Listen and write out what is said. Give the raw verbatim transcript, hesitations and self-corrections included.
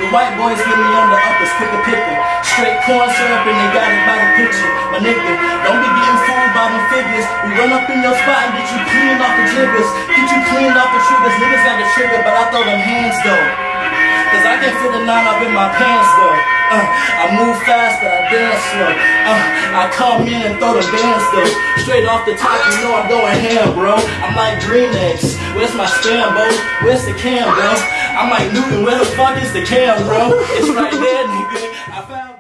The white boys give me on the uppers, quick a picker. Straight corn syrup and they got it by the picture. My nigga, don't be getting fooled by them figures. We run up in your spot and get you clean off the jiggers. Get you clean off the triggers. Niggas got the trigger, but I throw them hands though. Cause I can fit a nine up in my pants though. Uh, I move fast but I dance slow. Uh, I come in and throw the bands though. Straight off the top, you know I'm going ham, bro. I'm like Green Eggs. Where's my spam, bro? Where's the cam, bro? I'm like Newton. Where the fuck is the cam, bro? It's right there, nigga. I found